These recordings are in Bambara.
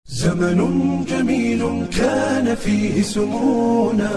زمن جميل كان فيه سمونا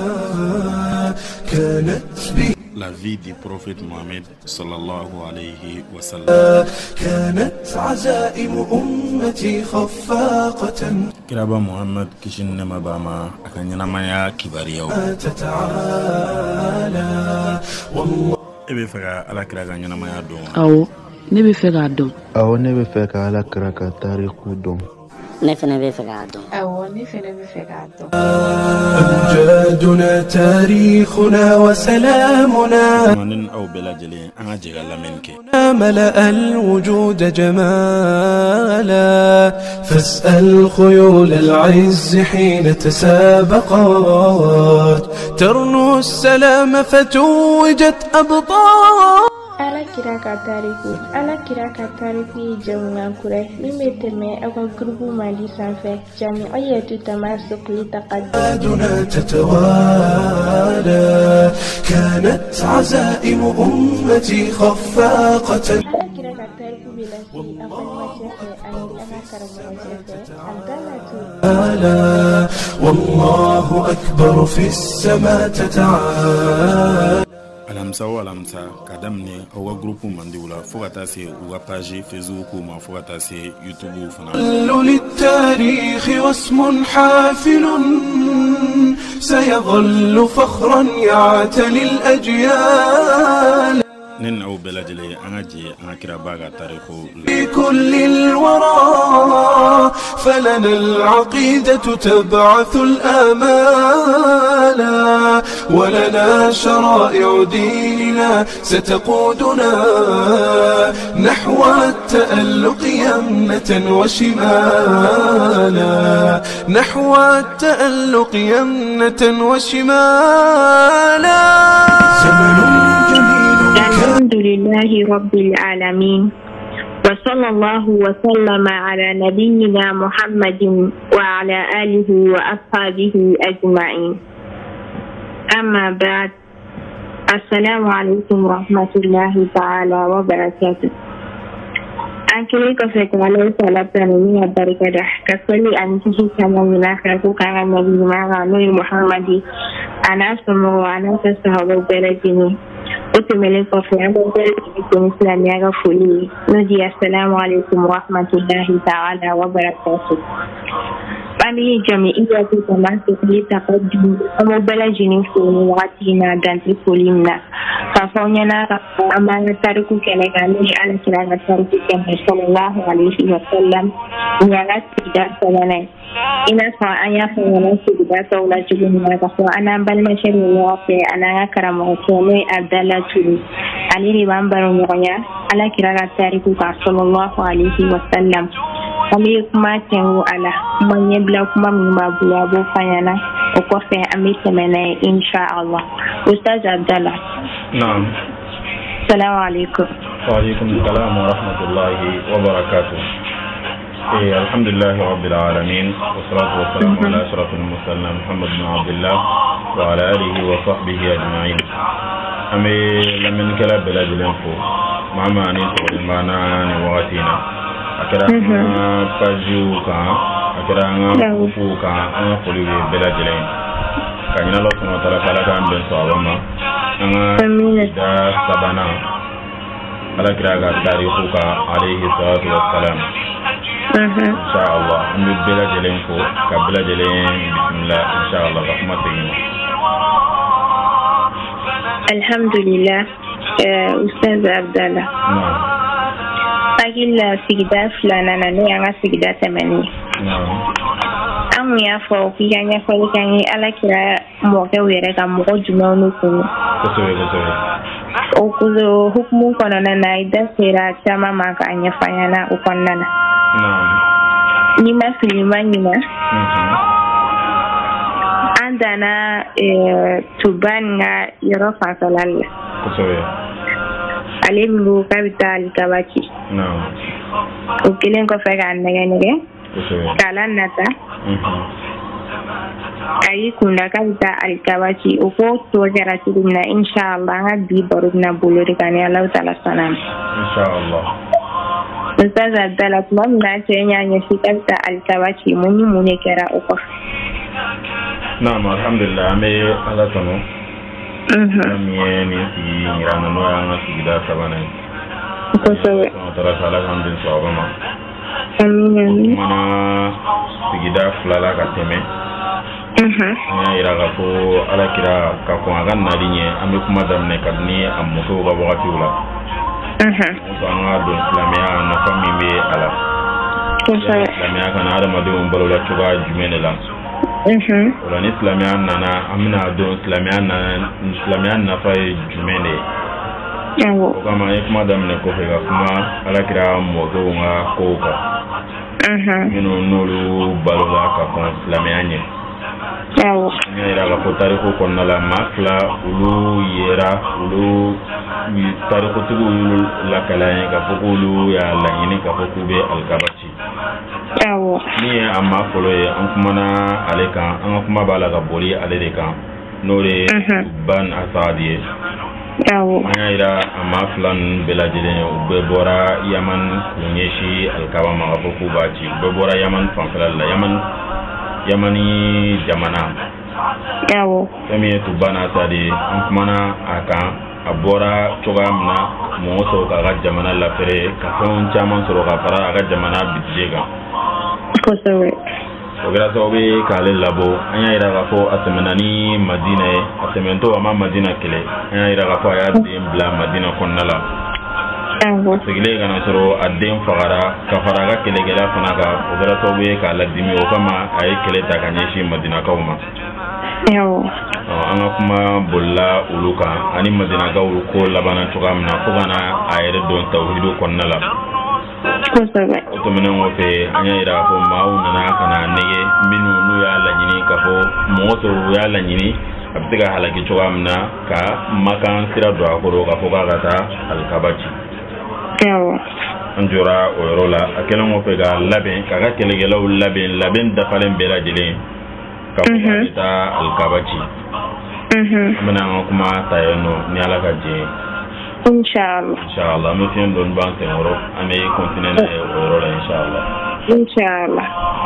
كانت به La vie du prophète Mohammed sallallahu alayhi wa sallam. كانت عزائم أمتي خفاقة Kiraba Muhammad kishin nema bama akanyana maya kibariyo. تتعالى والله Ebe fega ala kira kanyana maya don. Awo, ne bɛ fɛ k'a dɔn. Awɔ, ne bɛ fɛ ka Ala kira ka tariku dɔn. Ne fɛnɛ bɛ fɛ k'a dɔn. Awɔ, ne fɛnɛ bɛ fɛ k'a dɔn. أمجادنا تاريخنا وسلامنا Manin aw bela jele anga jega lamenke. ملأ الوجود جمالا فاسأل خيول العز حين تسابقات ترنو السلام فتوجت أبطال Ala kira ka tariku ye jamukan kura min bɛ tɛmɛ aw ka gurupu Mali sanfɛ jami'iyatu tamasuk litaqaddum. دنا تتوالى كانت عزائم أمتي خفاقة Ala kira ka tariku bɛ lase a balimakɛ fɛ ani an ka karamɔgɔcɛ fɛ Abdalatu. ألا والله أكبر في السماء تتعالى Alamsa o alamsa kadamne awa grupu mandiwula fogata se uga page Facebook ma fogata se YouTube fana. للتاريخ واسم حافل سيظل فخرا يعتلي الأجيال Nen aw bela jele anga je anga kira baga tariku. في كل الورى فلنا العقيدة تبعث الآمال ولنا شرائع ديننا ستقودنا نحو التألق يمنة وشمالا نحو التألق يمنة وشمالا زمن جميل الحمد لله رب العالمين وصلى الله وسلم على نبينا محمد وعلى آله وأصحابه أجمعين أما بعد السلام عليكم ورحمة الله تعالى وبركاته أنكلي كفك عليه الصلاة والسلام بركاته كسولي أنتي كما مناخك كان النبي معنا محمد أنا أسمع وأنا أستحب بلدني وتملك في عمل الإسلام يا غفولي نجي السلام عليكم ورحمة الله تعالى وبركاته Family jami'iyatu tamasuk litaqaddum amobala jini foni watina danti folimna fafonya na amana tariku kene kami ala kiranga tariku kene sallallahu alaihi wasallam nyanga tidak salane ina fa aya fa wana tidak taula jibin na fa ana balma shari wafe ana karamo kene Abdalatu aliri bambaro nyonya ala kiranga tariku ka sallallahu alaihi wasallam kami kuma tengu ala manye bla kuma mabula bo fayana o ko fe amite mena inshallah Ustaz Abdallah. Naam. Assalamu alaikum. Wa alaikum assalam wa rahmatullahi wa barakatuh. Alhamdulillah rabbil alamin wassalatu wassalamu ala ashrafil mursalin Muhammad bin Abdullah wa ala alihi wa sahbihi ajma'in. Ame lamin kala balad l'info mama ni to mana ni watina akira paju kan akira ngufu kan an foli bela jelen kanyina Allah subhanahu wa ta'ala kala kan ben so awama da sabana ala kira ga tarihu ka alayhi salatu wassalam inshallah an bela jelen ko ka bela jelen bismillah inshallah rahmatullahi Alhamdulillah Ustaz Abdallah. Agila sigida fulana na ne anga sigida temani. Amu ya fo kiyanya fo kanyi ala kira mo ke were ka mo juma no ko. O kuzo hukmu kono na ida sera chama maka anya fanyana ukonnana. Ni ma filimanyima. Andana tubanga yorofa salalla. Alimgu capital kabaki. Ukilen ko fega nege kala nata ayi kunda kabita alkabaki uko to jara tudina inshallah ngabi barudna buluri kani Allah taala salam inshallah Ustaz Abdallah kuma muna ce yanya shi kanta alkabaci mun yi mu ne kira uku. Na'am, alhamdulillah me ala tano. Miye ni si ngirana no yang sigida sabana. Ko sawe. Tara sala kan bin sawama. Amin. Mana sigida fulala ka teme. Ya ira ga ko ala kira ka ko agan na linye ame kuma damne kadni amuso ga wakati ula. Muso anga don islamia na fami be ala. Ko sawe. Islamia kana ada madu mbalola chuga jumene la. Wala ni islamia nana amina don islamia na fa jumene. Yawo. Kama kuma damne ko fe ga kuma ala kira mozo nga koka. Mino nolu balola ka kon islamia nye. Yawo. Ira ga ko tariku konna la makla ulu yera ulu tariku tugu ulu la kalanye ka fokulu ya la yini ka fokube alkabachi. Yawo. Ni amma folo ye an kuma na ale kan an kuma bala ga boli ale de kan nore ban asadi. Yawo. Ira amma flan belajide ube bora yaman kunyeshi alkaba ma fokubachi ube bora yaman fanfala yamani jamana. Yawo. Kami tu bana tadi mana akan abora coga mina moso ka ga jamana la fere ka fon chaman soro ka fara ga jamana bitjega. Ko sawe. Ogira so be kale labo anya ira ga fo asemenani Madina e asemento ama Madina kele anya ira ga fo ya dem bla Madina konnala. Yawo. Sigile ga na soro adem fagara ka fara ga kele gela fanaka ogira so be ka ladimi o kama ay kele ta kanyeshi Madina kauma. Yawo. Anga kuma bolla uluka ani Madina ga ko labana coga mina fo kana ayere don tawhidu konnala. Ko sawe. To menen wo fe anya ira fo mawu nana kana nege minu nu ya la nyini ka fo moto ya la nyini abtiga halaki coga mina ka makan sira do akoro ka fo ga ta alkabachi. Yawo. Anjura oyorola akelen wo fe ga laben ka ga kelegelaw laben da falen bela jelen ka fo ta alkabachi. Amena kuma tayano ni ala ka je. Inshallah me tin don ban te woro ame continent e woro la inshallah. Inshallah.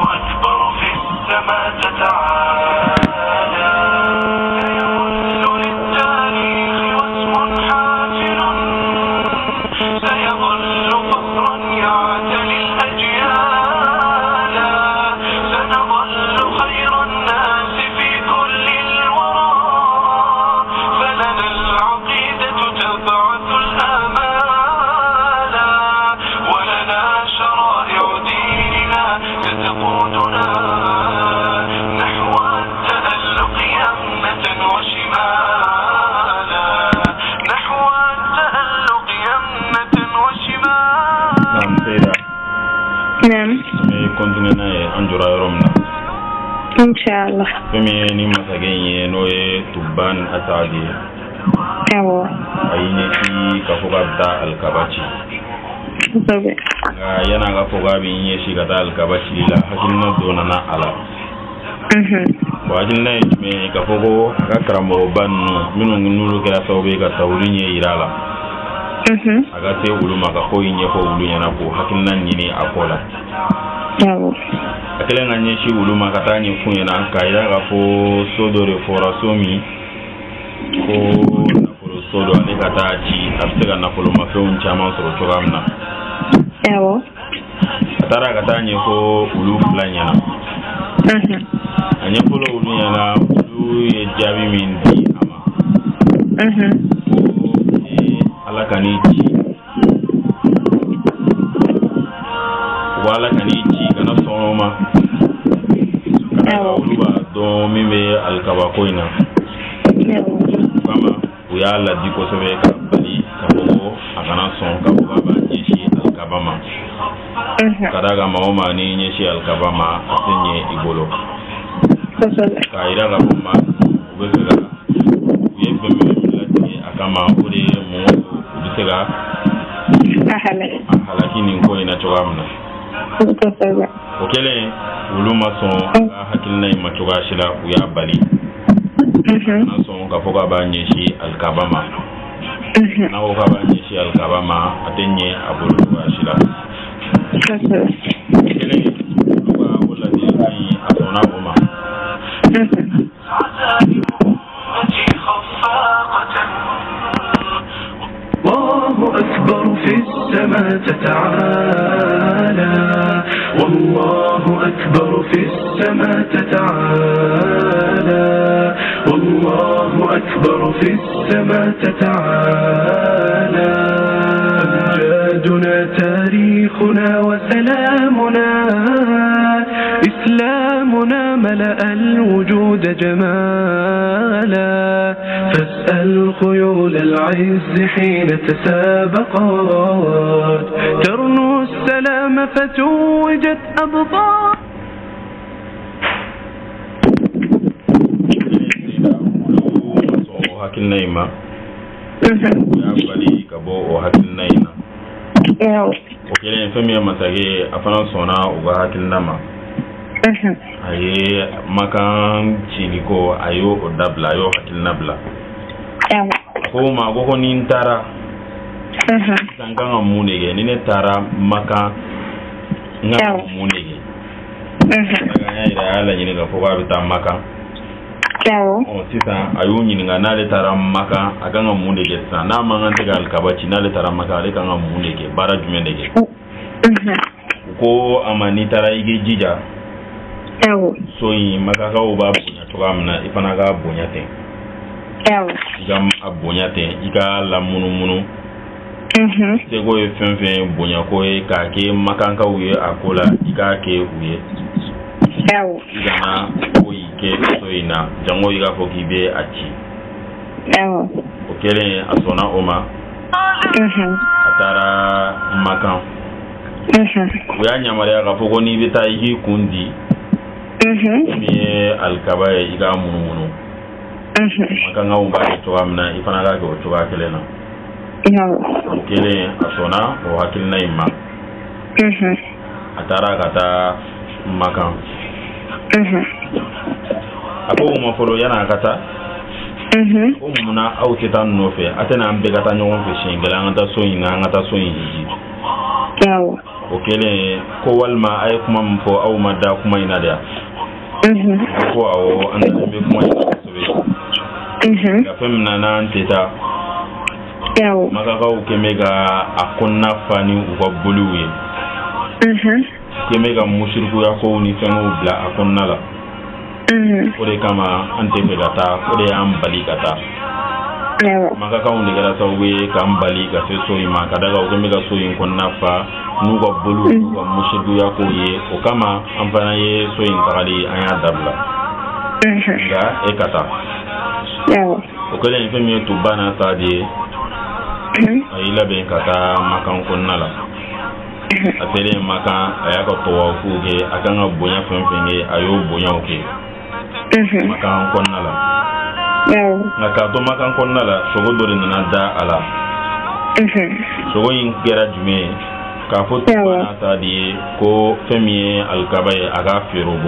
Inshallah. Femi ni masagenye noe tuban atadi. Yawo. Ayine ti kafoga da alkabachi. Sabe. Yana ga foga bi yin shi ga da alkabachi la hakin na dona na ala. Wajin na me ka fogo ka karamo bannu minu nulu kala sawbe ka tawlinye irala. Aga te uluma ka ko yin fo ulunya na ko hakin nan nyini akola. Yawo. Akele nganye shi uluma kata nyi funye na kaida ga fo sodo refora somi ko na foro sodo ale kata chi abtega na folo mafe unchama soro chogamna. Yawo. Atara kata nyi fo ulu flanya na. Anye folo ulu yana ulu ye jabi mindi ama. Ala kani chi. Wala kani chi kana sonoma. Uluba don mime alkaba koina. Kama uya la diko sobe ka bali ka bogo akana son ka boga ba nyeshi alkaba ma. Kadaga maoma ni nyeshi alkaba ma asenye igolo. Ka ira ga boma ubega yebe me akama ure mu ubisega halakini ko ina chogamna. Okele uluma son hakilna imachoga shila kuya bali. Nason ka foga ba nyeshi alkabama. Na woka ba nyeshi alkabama atenye abulu wa shila. الله أكبر في السماء تتعالى والله أكبر في السماء تتعالى والله أكبر في السماء تتعالى أمجادنا تاريخنا وسلامنا إسلامنا ملأ الوجود جمالا فاسأل خيول العز حين تسابقات ترنو السلام فتوجت أبطال hakilnaima ya bali kabo o hakilnaina o kelen femi masage afana sona o hakilnama aye makan chiniko ayo o dabla yo hakilnabla ko ma go ni ntara sanganga munege ni ne tara maka nga munege aga ya ala nyine ga ko ba bita maka o sisa ayo nyine nga nale tara maka aga nga munege sa na manga tegal kabachi nale tara maka ale kanga munege bara jumendege ko amani tara ige jija so yi maka ka o ba bunya to amna ifana ga bunya ten igam abonya ten iga la munu tego e fenfen bonya ko e ka ke makanka uye akola iga ke uye igana ko ike so ina jango iga foki be achi okele asona oma atara makan uya nyamare ga foko ni beta igi kundi mi alkaba iga munu makanga umba to amna ifana ga ko to ga kelena kele asona o hakilna imma atara kata makan ako mo folo yana kata o muna au kitan no fe atena ambe kata nyon fe shingela ngata so ina ngata so yiji o kele ko walma ay kuma mfo au madda kuma ina da ko awo anda be kuma ina so be ga femna na anteta maka ukemega akonna fani uko buluwe kemega mushriku yako ni fengo bla akonna la ore kama ante megata ore ambali kata maka ka unde gara sawe ka ambali ka so ima kadaga ukemega so in konna fa nugo bulu nugo mushriku yako ye o kama amfana ye so in kali anya dabla nga ekata okele ni femi to bana tadi ayila ben kata makan konnala atele makan ayaka to fuge akanga bonya fenfenge ayo bonya oke makan konnala ngaka to makan konnala sogo dori na da ala sogo yin gera jume ka foto bana tadi ko femi alkabaye aga firobo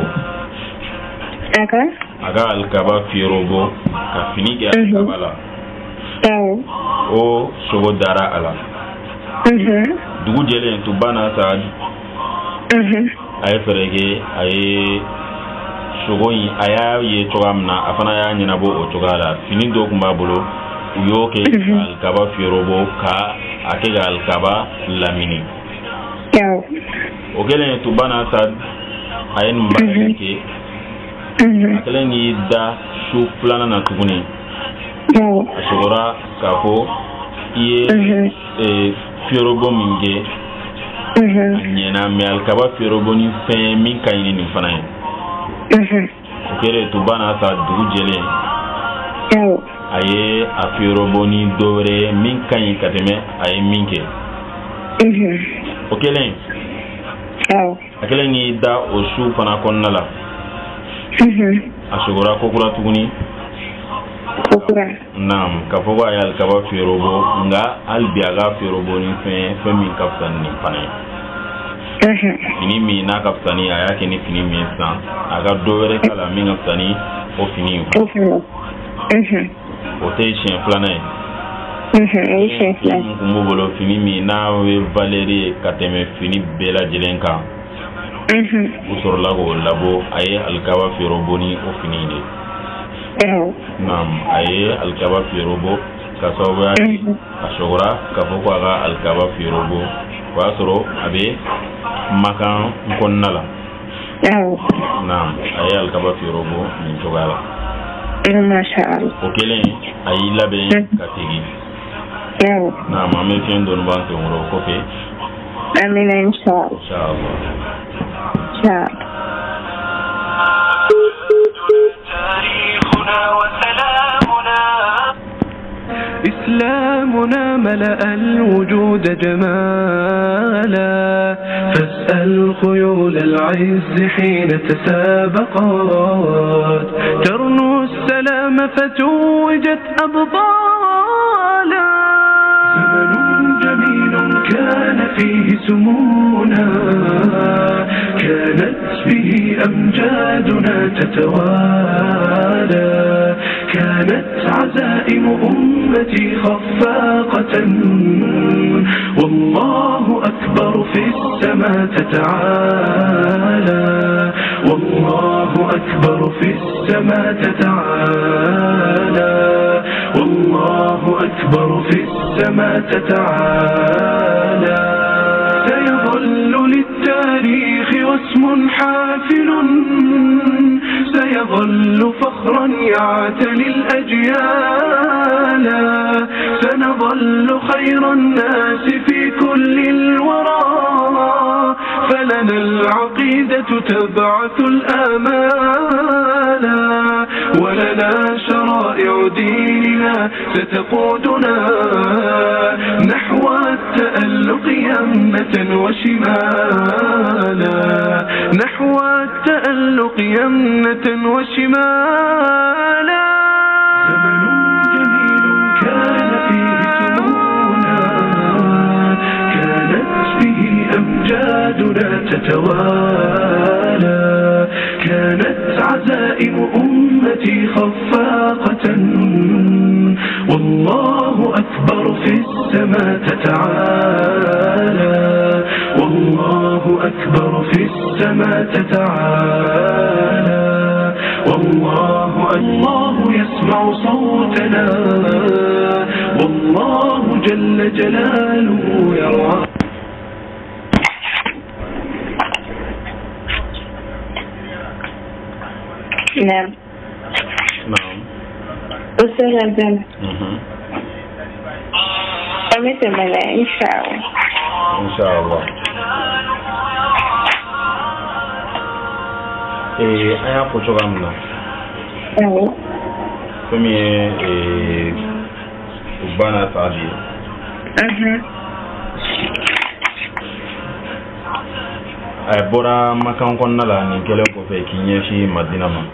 aga alkaba firobo ka finige alkabala o sogo dara ala dugu jele to bana sa ay ferege ay sogo yi aya ye togamna afana ya nyina bo o togala fini do kuma bolo uyoke alkaba firobo ka akega alkaba lamini o gele to bana sa ay mbake akelen yi da shu plana na tuguni asogora kafo iye fiorobo minge nyena me alkaba fiorobo ni fe min kayini ni fana okere to bana sa dugu jele aye a fiorobo ni dore min kayi kateme aye minke okele akelen ni da o shu fana konnala asogora kokura tuguni naam kafogo ayal kaba firobo nga albiaga firobo ni fe min kapsan ni fane fini mi na kapsani ayake ni fini mi san aga dowere kala min kapsani o fini o te chien plane Kumbo bolo fini mi na we Valérie kateme fini bela jelenka. Usorla go labo aye alkaba firoboni o fini ne. Nam aye alkaba firobo kasoba ashogora kaboko aga alkaba firobo wasoro abe makan konnala. Nam aye alkaba firobo min togala. Masha Allah. Okelen ayi labe katigi. Nam ame fiyen don banke ngoro kofe. Amina inshallah. Inshallah. إسلامنا ملأ الوجود جمالا فاسأل خيول العز حين تسابقات ترنو السلام فتوجت أبطالا زمن جميل كان فيه سمونا كانت به أمجادنا تتوالى كانت عزائم أمتي خفاقة والله أكبر في السماء تتعالى والله أكبر في السماء تتعالى والله أكبر في السماء تتعالى سيظل للتاريخ واسم حافل سيظل فخرا يعتلي الأجيال سنظل خير الناس في كل الورى فلنا العقيدة تبعث الآمال ولنا شرائع ديننا ستقودنا نحو التألق يمنة وشمالا نحو التألق يمنة وشمالا زمن جميل كان فيه سمونا كانت به أمجادنا تتوالى كانت عزائم أمتي خفاقة والله أكبر في السماء تتعالى والله أكبر في السماء تتعالى والله يسمع صوتنا والله جل جلاله يرعى نعم أستاذ عبدالله أمتى ملا إن شاء الله إن شاء الله aya foto gamna kami ubana tadi ay bora makan konna la ni kele ko fe kinye shi madina ma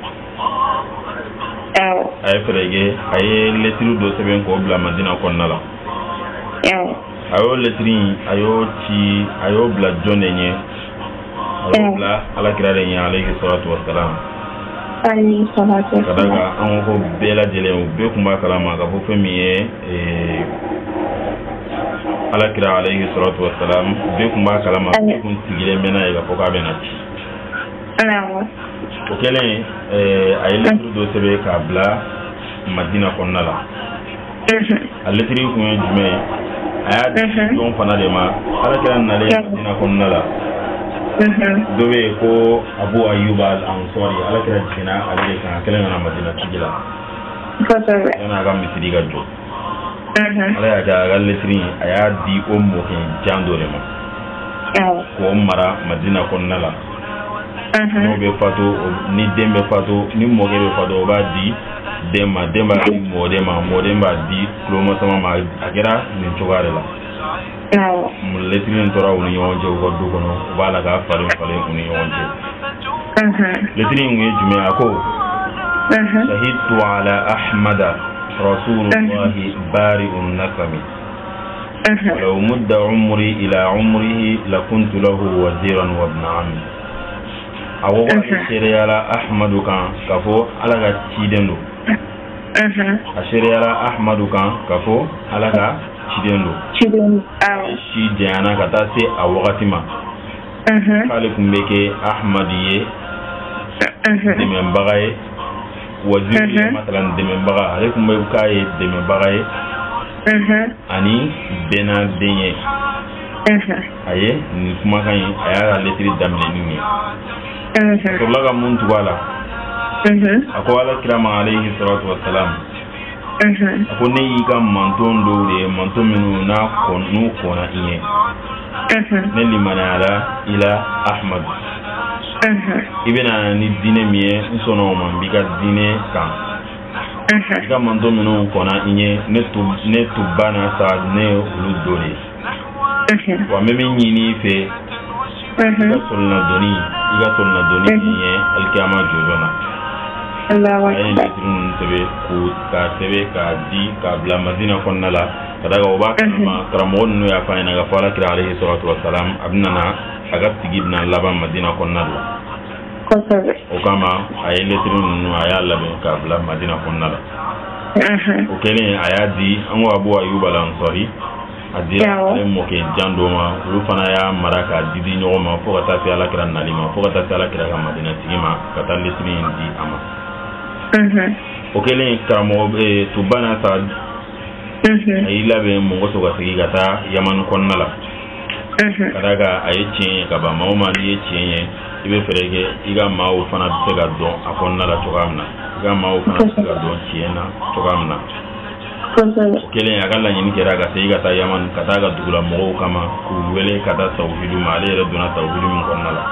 ay frege ay letru do seben ko bla madina konna la ayo letri ayo bla jonenye ayo bla ala kirare nya alayhi salatu wassalam alayhi salatu wassalam kadaga an ko bela jele be kuma kalama ga fo femiye ala kira alayhi salatu wassalam be kuma kalama be kun tigile mena ga fo ka bena ci o kelen ay letru do sebe ka bla madina konna la aletri ko jume aya don fana de ma ala kira nale madina konna la dobe ko Abu Ayyub al-Ansari ala kira jina ale kan kelen na madina tigila yana ga misiri ga jo ala ya ga letri aya di o mo ken jandore ma ko mara madina konna la no be fato ni dembe fato ni mo be fato ba di demba di modema di klomo sama ma agira ni chogare la letri ntora uni yonje ko du kono bala ga fare uni yonje letri ngi jume ako shahidtu ala ahmada rasulullah bari'un nakami law mudda umri ila umrihi lakuntu lahu waziran wa ibn ammi awo sere ala ahmadu kan kafo ala ga tidendo ashiriyala ahmadu kan kafo alaka chidendo shi jana kata se a wakati ma kale kumbeke ahmadiye demembaga ye waziri matalan demembaga ale kumbe kaye demembaga ye ani bena denye aye ni kuma kan ye aya letri damle ni to laga mun tuwala ako ala kirama alayhi salatu wassalam ako ne yi ka manton do de manton minu na konu kona iye ne limana ala ila ahmad ibena ni dine miye nsono man biga dine kan iga manton minu kona iye ne tubana sa ne ulu dole wa meme nyini fe iga solna doni iye alkiyama jojona ayi letrun sebe ku ka sebe ka di ka bla madina konnala kadaga oba kama karamogon nu ya fa ina ga fala kira alayhi salatu wassalam abnana aga tigibna laba madina konnala o kama ayi letrun nu aya labe ka bla madina konnala o kene aya di ango abu ayuba lansori adia ale moke jandoma lu fana ya maraka didi nyoma fo kata fi ala kira nalima fo kata fi ala kira ka madina tigima kata letrun di ama o kelen karamo tubana sa ay labe mo goto ga sigi gata yaman konnala kadaga ay cien ka ba mawma ni cien ibe ferege iga mawo fana be ga don akonnala togamna iga mawo fana be ga don ciena togamna o kelen aga la nyini kera ga sigi gata yaman kadaga dugula mo kama ku wele kata tawhidu male re dona tawhidu min konnala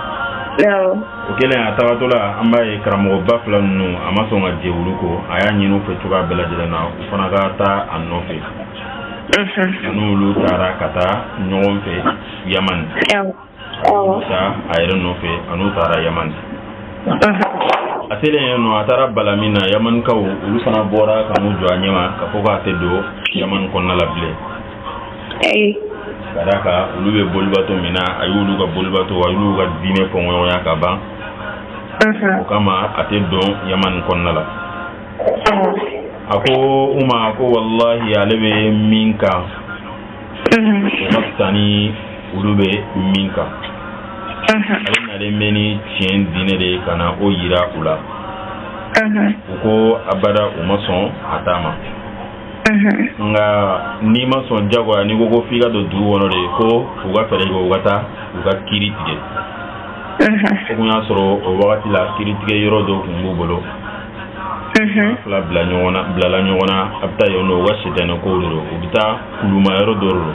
o kelen a tawatola an b'a ye karamɔgɔ ba fila ninnu a ma sɔn ka jɛ olu ko a y'a ɲini u fɛ cogoya bɛɛ lajɛlen na u fana ka taa a nɔfɛ n'olu taara ka taa ɲɔgɔn fɛ yaman a yɛrɛ nɔfɛ an'u taara yaman a selen yen nɔ a taara bala min na yamanikaw olu fana bɔra ka n'u jɔ a ɲɛma ka fɔ k'a tɛ don yaman kɔnɔna la bilen kadaka olu be bolibato mina ayulu ka bolibato ayulu ka dine fongo ya ka ban o kama ate don yaman konnala ako uma ko wallahi alebe minka tani ulu be minka alena de meni tien dine de kana o yira ula ko abada umason atama nga ni ma son jago ni go figa do du wono de ko uga fere go gata uga kiri tige ko nya soro o wakati la kiri tige yoro do kungu bolo fla bla la nyona abta yono washitana ko loro ubita kuluma yoro doro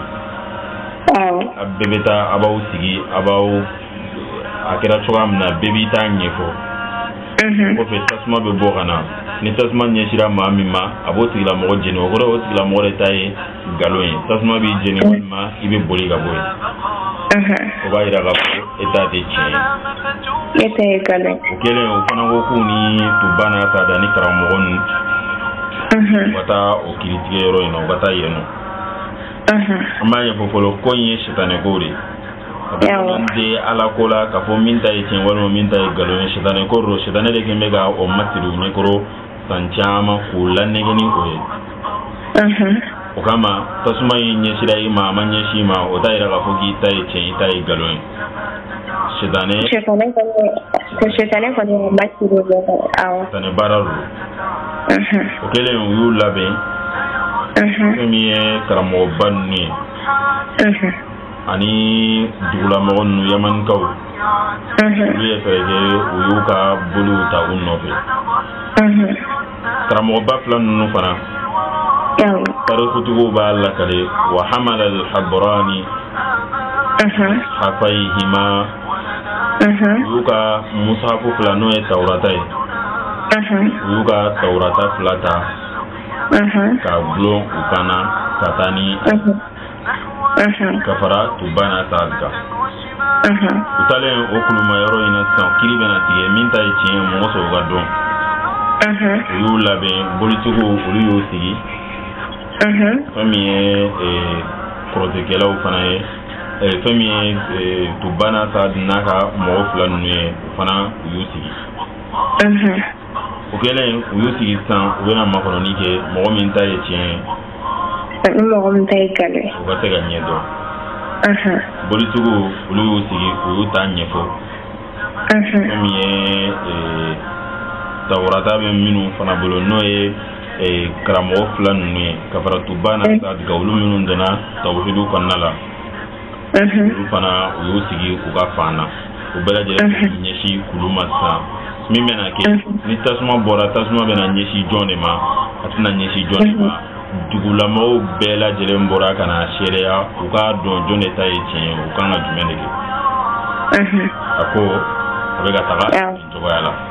abebeta abaw sigi abaw akira chogam na bebita nyefo ko fe tasma be bo kana ni tasma nyeshira ma mimma abo tigila mo jeno goro tigila mo re tay galoyin tasma bi jeni ma ibe boli ga boy ko ba ira ga ko eta de chen eta e kale o kele o fana go ku ni tubana ta da ni karamogon wata o kiritige ro ino wata yeno amma ye fofolo ko yin shitane gore de ala kola ka fo minta e chen wala minta e galoyin shitane ko ro shitane de kembe ga o matiru ne koro sanchama kula negeni oye o kama tasuma yin shira ima manye shima o daira ga fogi tai chen tai galon shitane ko ne matiru aw tane bararu o kele yu labe miye karamo banni ani dugula mo nu yaman kaw wiye fege uyuka bulu ta unnofe karamo baflan nu fana tarukutu ba la kale wa hamala al habrani hafayhima uyuka musafu flano e tawrata uyuka tawrata flata ka blo ukana katani kafara tubana tazga utalen okuluma yoro ina san kiri bena tige minta e chien mo so gadon yu labe bolitugo ulu yo sigi fami protokela u fana e fami tubana tadnaka mo flan nu e fana yu sigi o kɛlen u y'u sigi sisan u bɛna makɔrɔni kɛ mɔgɔ min ta ye tiɲɛ ye ani mɔgɔ min ta ye galon ye u ka se ka ɲɛ dɔn bolitigiw olu y'u sigi u y'u ta ɲɛfɔ fɛn min ye tawurata bɛ minnu fana bolo n'o ye karamɔgɔ fila ninnu ye kafaratuba na sadika olu minnu donna tawhidu kɔnɔna la olu fana u y'u sigi u ka fan na u bɛɛ lajɛlen ɲɛsin kulu ma sisan min bɛna kɛ ni tasuma bɔra tasuma bɛna ɲɛsin jɔn de ma a tɛna ɲɛsin jɔn de ma dugulamɔgɔw bɛɛ lajɛlen bɔra ka na seereya u k'a dɔn jɔn de ta ye tiɲɛ ye u kan ka jumɛn de kɛ a ko a bɛ ka taga nin cogoya la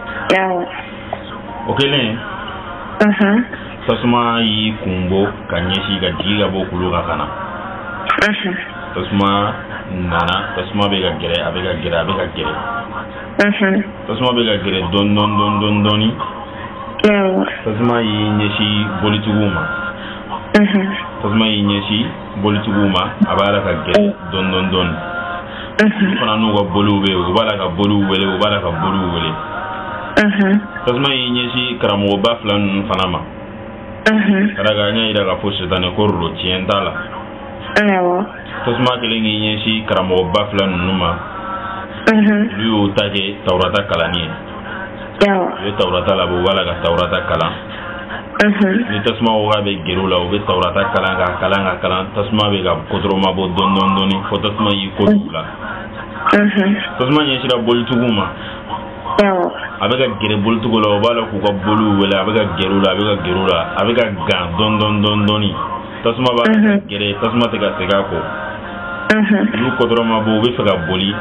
o kɛlen tasuma y'i kun bɔ ka ɲɛsin ka jigi ka bɔ kulu kan ka na tasuma nana tasuma bɛ ka gɛrɛ a bɛ ka gɛrɛ a bɛ ka gɛrɛ tasuma bɛ ka gɛrɛ dɔɔni tasuma y'i ɲɛsin bolitigiw ma tasuma y'i ɲɛsin bolitigiw ma a b'a la ka gɛrɛ dɔɔni u fana n'u ka boliw bɛ u b'a la ka boliw wele u b'a la ka boliw wele tasuma y'i ɲɛsin karamɔgɔba fila ninnu fana ma karaga an y'a yira k'a fɔ sitanɛ ko rolo tiɲɛ t'a la tasuma kelen k'i ɲɛsin karamɔgɔba fila ninnu ma olu y'o ta kɛ tawurata kalanni ye u ye tawurata labɔ u b'a la ka tawurata kalan ni tasuma ko k'a bɛ gɛrɛ u la u bɛ tawurata kalan ka kalan tasuma bɛ ka kotoroma bɔ dɔɔni fo tasuma y'i kodo u la tasuma ɲɛsira bolitigiw ma a bɛ ka gɛrɛ bolitigiw la u b'a la k'u ka boliw wele a bɛ ka gɛrɛ u la a bɛ ka gɛrɛ u la a bɛ ka gan dɔɔni tasuma b'a ka gɛrɛ tasuma tɛ ka segin a kɔ olu kotoroma bɔ u bɛ fɛ ka boli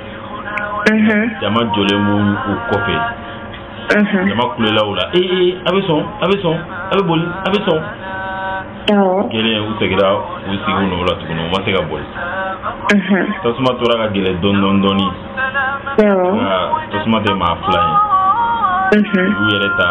jama jɔlen b'u u kɔfɛ jama kulela u la a bɛ sɔn a bɛ boli a bɛ sɔn kelen u segira u sigi u nɔ la tuguni u ma se ka boli tasuma tora ka gɛlɛ dɔɔni tasuma tɛ maa fila ye u yɛrɛ ta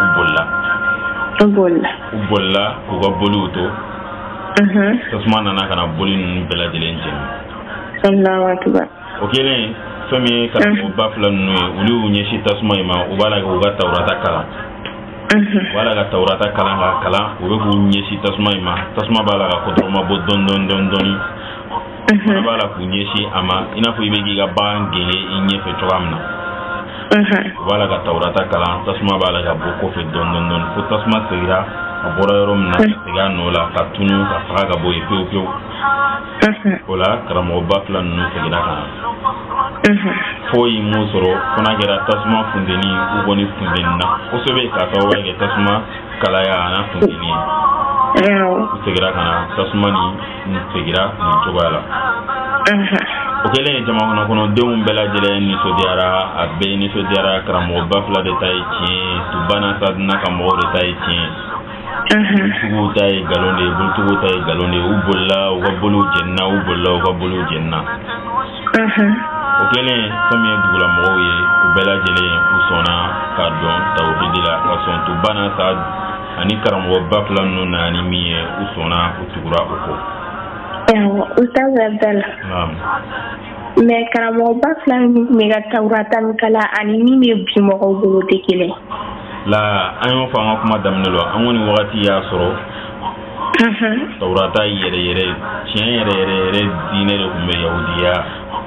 u bolila k'u ka boliw to tasuma nana ka na boli ninnu bɛɛ lajɛlen jɛni o kelen fɛn min ye karamɔgɔba fila ninnu ye olu y'u ɲɛsin tasuma in ma u b'a la k'u ka tawurata kalan u b'a la ka tawurata kalan ka kalan u bɛ k'u ɲɛsin tasuma in ma tasuma b'a la ka kotoroma bɔ dɔɔni u b'a la k'u ɲɛsin a ma i n'a fɔ i bɛ k'i ka bagan genge i ɲɛfɛ cogoya min na u b'a la ka tawurata kalan tasuma b'a la ka bɔ kɔfɛ dɔɔni fo tasuma segira a bɔra yɔrɔ min na ka segin a nɔ la ka tunu ka faga ka bɔ yen pewu o la karamɔgɔba fila ninnu segira ka na fo y'i mun sɔrɔ fo n'a kɛra tasuma funteni u kɔni funteni na kosɛbɛ k'a sababu kɛ tasuma kalaya a n'a funteni ye u segira ka na tasuma nin segira nin cogoya la o kɛlen jamana kɔnɔdenw bɛɛ lajɛlen nisɔndiyara a bɛɛ nisɔndiyara karamɔgɔba fila de ta ye tiɲɛ tubana sadina ka mɔgɔw de ta ye tiɲɛ bolitigiw ta ye galon de ye bolitigiw ta ye galon de ye u bolila u ka boliw jɛnina u bolila u ka boliw jɛnina o kɛlen fɛn min ye dugulamɔgɔw ye u bɛɛ lajɛlen u sɔnna ka dɔn tawhidi la ka sɔn tubana sad ani karamɔgɔba fila ninnu na ni min ye u sɔnna u tugura o kɔ Ustaz Abdallah. Mais karamɔgɔba fila min tun bɛ ka tawurata min kalan ani min bɛ bi mɔgɔw bolo tɛ kelen. La an y'o fɔ an ka kuma daminɛ la an kɔni wagati y'a sɔrɔ tawurata yɛrɛ tiɲɛ yɛrɛ diinɛ de tun bɛ yahudiya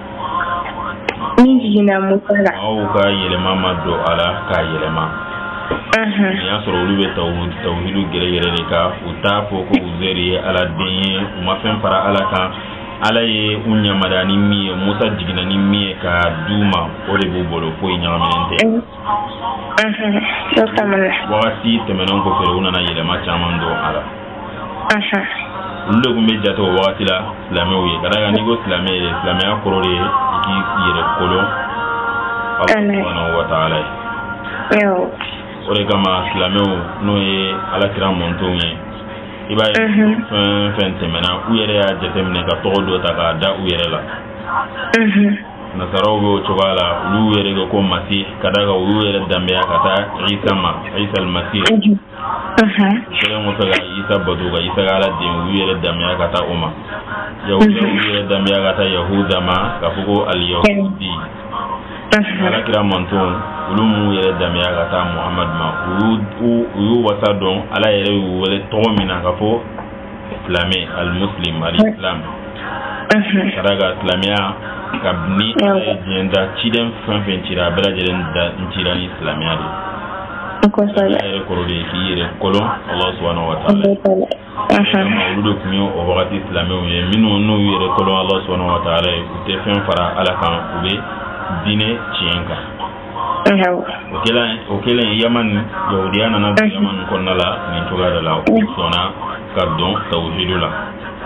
min jiginna Musa la aw ka yɛlɛma ma don a la k'a yɛlɛma nin y'a sɔrɔ olu bɛ tawhidu gɛrɛ de kan u t'a fɔ ko Uzɛri ye Ala den ye u ma fɛn fara Ala kan Ala ye u yamaruya ni min ye Musa jiginna ni min ye k'a d'u ma o de b'u bolo foyi ɲagaminen tɛ wagati tɛmɛnen kɔfɛ u nana yɛlɛma caman don a la olu de tun bɛ jate o wagati la silamɛw ye ka da kan n'i ko silamɛ silamɛya kɔrɔ de ye i k'i yɛrɛ kolon Ala subhanahu wa ta'ala ye o de kama silamɛw n'o ye Alakira mɔntonw ye i b'a ye fɛn tɛmɛna u yɛrɛ y'a jateminɛ ka tɔgɔ dɔ ta k'a da u yɛrɛ la nasaraw bɛ o cogoya la olu yɛrɛ ko ko Masi ka da kan olu yɛrɛ danbeya ka taa Isa ma Isa al-Masih kelen ko fɛ ka Isa bato ka Isa ka Ala den olu yɛrɛ danbeya ka taa o ma Yahuda olu yɛrɛ danbeya ka taa Yahuda ma ka fɔ ko al-Yahudi ala kira manton olu mu yɛrɛ damiya ka taa Muhammad ma u y'u wasa dɔn ala yɛrɛ y'u wele tɔgɔ min na ka fɔ silamɛ al-muslim al-islam saraga silamɛya kabini ala ye diɲɛ da ciden fɛn fɛn cira a bɛɛ lajɛlen da cira ni silamɛya de ala yɛrɛ kɔrɔ de k'i yɛrɛ kolon Allah subhanahu wa ta'ala olu de tun ye o wagati silamɛw ye minnu n'u yɛrɛ kolon Allah subhanahu wa ta'ala ye u tɛ fɛn fara ala kan u bɛ diinɛ tiɲɛ kan o kɛlen Yaman yahudiya nana don Yaman kɔnɔna la nin cogoya de la u sɔnna ka dɔn tawhidu la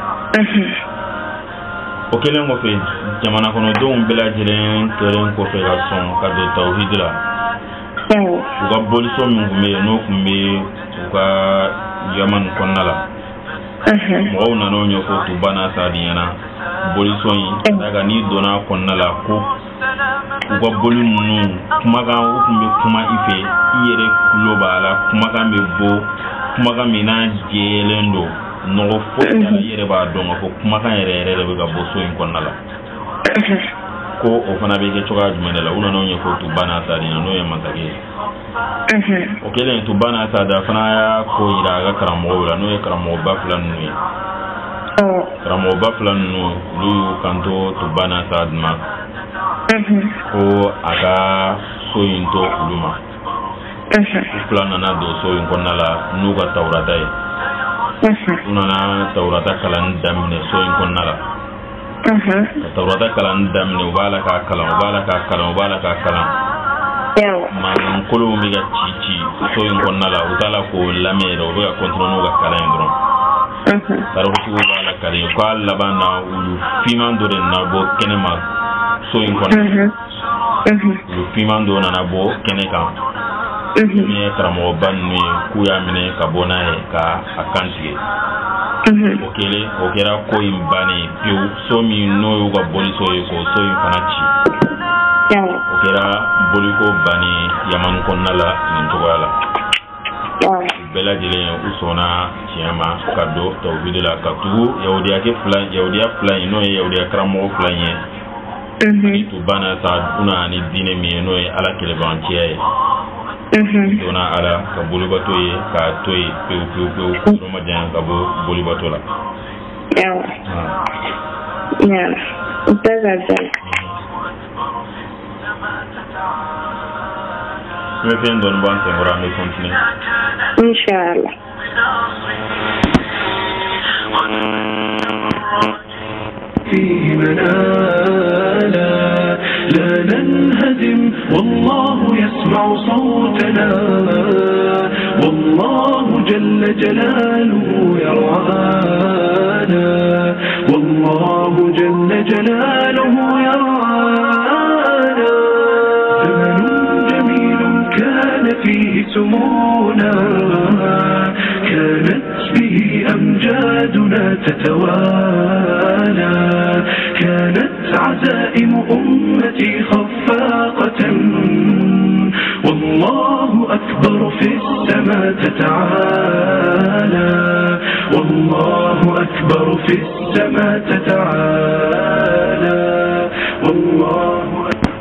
o kɛlen kɔfɛ jamana kɔnɔdenw bɛɛ lajɛlen kɛlen kɔfɛ ka sɔn ka don tawhid la u ka boliso min tun bɛ yen n'o tun bɛ u ka Yaman kɔnɔna la mɔgɔw nan'o ɲɛfɔ Tuba n'a Sadi ɲɛna boliso in daga n'i donna kɔnɔna la ko u ka boli ninnu kumakan u tun bɛ kuma i fɛ i yɛrɛ tulo b'a la kumakan bɛ bɔ kumakan min n'a jɛlen don nɔgɔ foyi t'a la i yɛrɛ b'a dɔn ka fɔ kumakan yɛrɛ yɛrɛ de bɛ ka bɔ so in kɔnɔna la ko o fana bɛ kɛ cogoya jumɛn de la u nan'o ɲɛfɔ Tuba n'a Sadi ɲɛna n'o ye masakɛ ye o kɛlen Tuba n'a Sadi fana y'a ko yira a ka karamɔgɔw la n'o ye karamɔgɔba fila ninnu ye karamɔgɔba fila ninnu olu y'u kanto Tuba n'a Sadi ma ko a ka so in to olu ma u fila nana don so in kɔnɔna la n'u ka tawurata ye u nana tawurata kalan daminɛ so in kɔnɔna la ka tawurata kalan daminɛ u b'a la k'a kalan u b'a la k'a kalan u b'a la k'a kalan mankolonw bɛ ka ci so in kɔnɔna la u t'a la k'o lamɛn yɛrɛ u bɛ ka kɔntiniye n'u ka kalan ye dɔrɔn tarikutigiw b'a la kalan k'a laban na ulu finman dɔ de nana bɔ kɛnɛma so in kɔnɔ ulu finman dɔ nana bɔ kɛnɛ kan min ye karamɔgɔba ninnu ye k'u y'a minɛ ka bɔ n'a ye ka a kan tigɛ o kɛra ko in bannen pewu so min n'o y'u ka boliso ye k'o so in fana ci o kɛra boliko bannen Yaman kɔnɔna la nin cogoya la bɛɛ lajɛlen u sɔnna tiɲɛ ma ka don tawhid la ka tugu yahudiya fila in n'o ye yahudiya karamɔgɔ fila in ye ni Tuba n'a Sadi ni diinɛ min ye n'o ye ala kɛlɛbanciya ye donna ala ka bolibato ye k'a to ye pewu k'o ma janya ka bɔ bolibato la n bɛ fɛn dɔɔni bɔ an senkɔrɔ an bɛ continuer inshallah فيه منالا لا ننهزم والله يسمع صوتنا والله جل جلاله يرعانا والله جل جلاله يرعانا زمن جميل كان فيه سمونا كانت به أمجادنا تتوالى كانت عزائم أمتي خفاقة والله أكبر في السماء تتعالى والله أكبر في السماء تتعالى والله أكبر.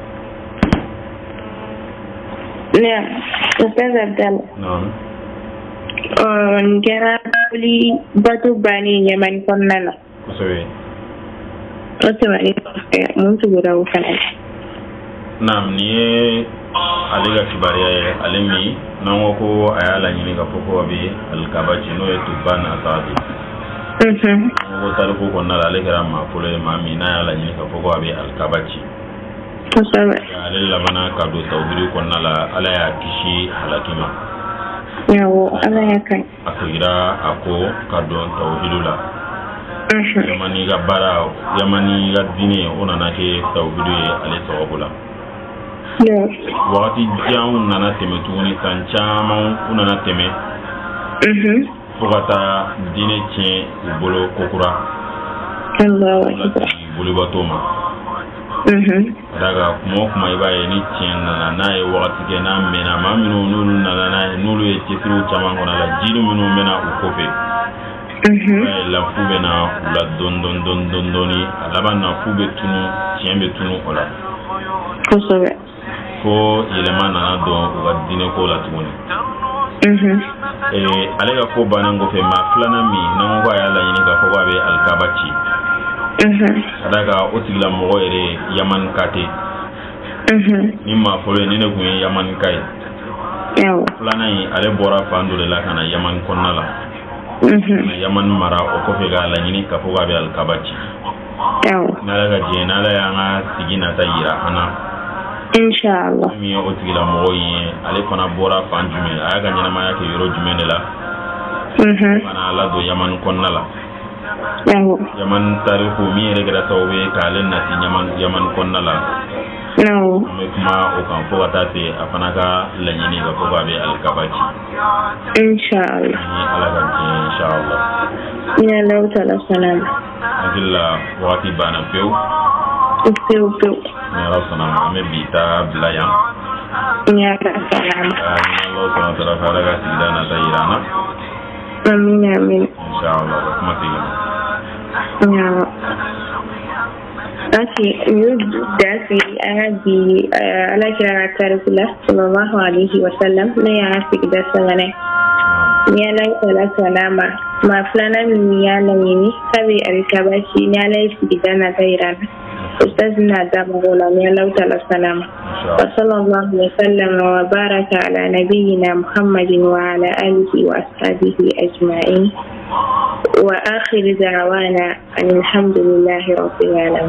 نعم أستاذ عبد الله. نعم. Kera boli batu bani Yaman kɔnɔna la. Kosɛbɛ. O tɛmɛnen kɔfɛ mun tugura o fana la. Naam, nin ye ale ka kibaruya ye ale min n'an ko ko a y'a laɲini ka fɔ ko a bɛ alikaba ci n'o ye Tuba n'a Sadi. An ko tariku kɔnɔna la ale kɛra maa fɔlɔ ye maa min n'a y'a laɲini ka fɔ ko a bɛ alikaba ci. Kosɛbɛ. Ale labanna ka don tawhidi kɔnɔna la ala y'a kisi halaki ma. Yawo ala ya kan. A sigira a ko ka don tawhidu la. Yamani ka baara Yamani ka diinɛ o nana kɛ tawhidu ye ale sababu la. Wagati janw nana tɛmɛ tuguni san caman u nana tɛmɛ fo ka taa diinɛ tiɲɛ u bolo kokura bolibato ma ka daga kuma o kuma i b'a ye ni tiɲɛ nana n'a ye wagati kɛ n'a mɛnna maa minnu n'olu nana n'a ye n'olu ye cɛsiriw caman kɔnɔ la jiri minnu bɛna u kɔfɛ lafu bɛna u la dɔɔni a laban na fu bɛ tunu tiɲɛ bɛ tunu o la kosɛbɛ fo yɛlɛma nana dɔn u ka diinɛ ko la tuguni ale ka ko bannen kɔfɛ maa filanan min n'an ko a y'a laɲini k'a fɔ k'a bɛ alikaba ci ka d'a kan o tigilamɔgɔ yɛrɛ ye Yamani ka tɛ ni maa fɔlɔ ye ni ne kun ye Yamani ka ye filanan in ale bɔra fan dɔ de la ka na Yamani kɔnɔna la Yamani mara o kɔfɛ k'a laɲini k'a fɔ k'a bɛ alikaba ci n'ala ka diɲɛ n'ala y'an ka sigi nata yira an na inshallah min ye o tigilamɔgɔ ye ale fana bɔra fan jumɛn a y'a ka ɲɛnamaya kɛ yɔrɔ jumɛn de la kana ala don Yamani kɔnɔna la Yamani tariku min yɛrɛ kɛra sababu ye k'ale nati Yamani kɔnɔna la an bɛ kuma o kan fo ka taa se a fana ka laɲini ka fɔ k'a bɛ alikaba ci inshallah ni ala ka diɲɛ inshallah ni Allahu taala sɔnna hakili la waati banna pewu ni ala sɔnna ma an bɛ bi ta bila yan ni ala sɔnna ma ala ka sigida nata yira an na amin inshallah kuma segin dasi ahadi ala kira tarikula sallallahu alaihi wasallam ne ya sigida sangane ni ala kala salama ma flana min ya lamini sabi alkabashi ni ala sigida na tayran ustazina da magola ni ala kala salama wa sallallahu wasallam wa baraka ala nabiyyina muhammadin wa ala alihi wa ashabihi ajma'in wa akhir da'wana alhamdulillahi rabbil alamin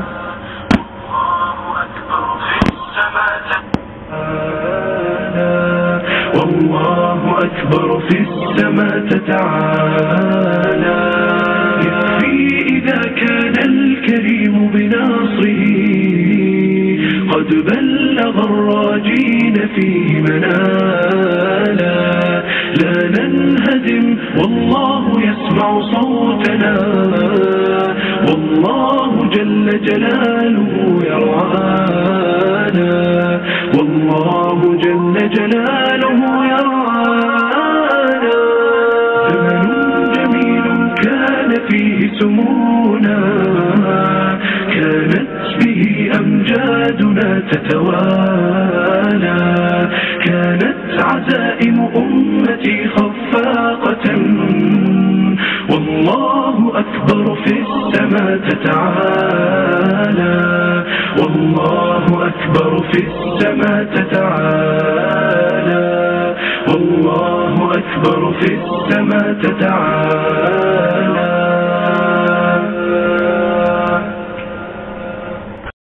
والله أكبر في السماء تتعالى يكفي إذا كان الكريم بناصره قد بلغ الراجين فيه منالا لا ننهزم والله يسمع صوتنا والله جل جلاله يرعانا والله جل جلاله يرعانا زمن جميل كان فيه سمونا كانت به أمجادنا تتوالى كانت عزائم أمتي خفاقة والله أكبر في السماء تتعالى والله أكبر في السماء تتعالى والله أكبر في السماء تتعالى